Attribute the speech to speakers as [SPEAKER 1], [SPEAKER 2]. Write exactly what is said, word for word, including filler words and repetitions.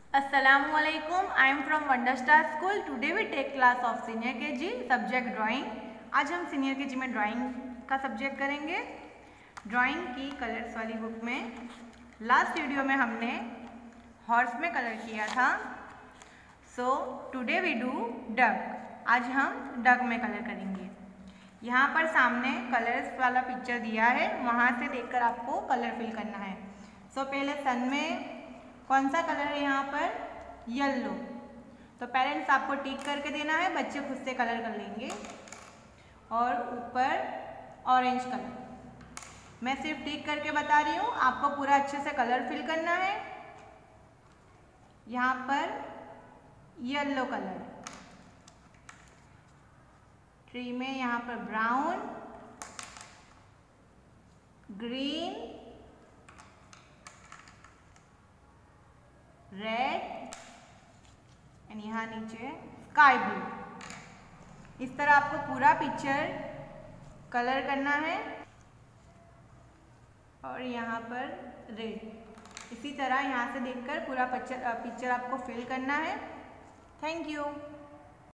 [SPEAKER 1] Assalamualaikum. I am from Wonderstar School. Today we take class of senior K G subject drawing. आज हम senior के जी में drawing का subject करेंगे। Drawing की कलर्स वाली बुक में लास्ट वीडियो में हमने हॉर्स में कलर किया था। So today we do duck. आज हम डक में कलर करेंगे। यहाँ पर सामने कलर्स वाला पिक्चर दिया है, वहाँ से देखकर आपको कलर फिल करना है। सो so, पहले सन में कौन सा कलर है यहाँ पर? येलो। तो पेरेंट्स आपको टिक करके देना है, बच्चे खुद से कलर कर लेंगे। और ऊपर ऑरेंज कलर, मैं सिर्फ टिक करके बता रही हूँ, आपको पूरा अच्छे से कलर फिल करना है। यहाँ पर येलो कलर, ट्री में यहाँ पर ब्राउन, ग्रीन, रेड एंड यहाँ नीचे स्काई ब्लू। इस तरह आपको पूरा पिक्चर कलर करना है। और यहाँ पर रेड। इसी तरह यहाँ से देखकर पूरा पिक्चर पिक्चर आपको फिल करना है। Thank you.